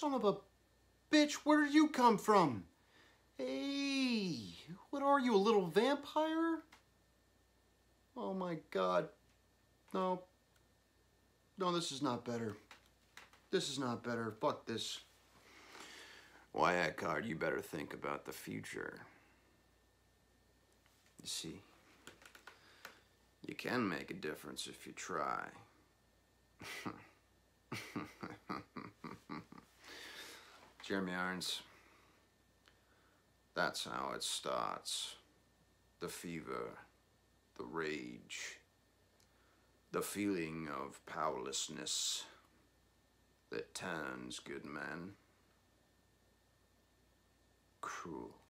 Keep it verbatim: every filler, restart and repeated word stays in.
Son of a bitch, where did you come from? Hey, what are you, a little vampire? Oh my God. No. No, this is not better. This is not better. Fuck this. Why, Eckhart, you better think about the future. You see, you can make a difference if you try. Jeremy Irons, that's how it starts. The fever, the rage, the feeling of powerlessness that turns good men cruel.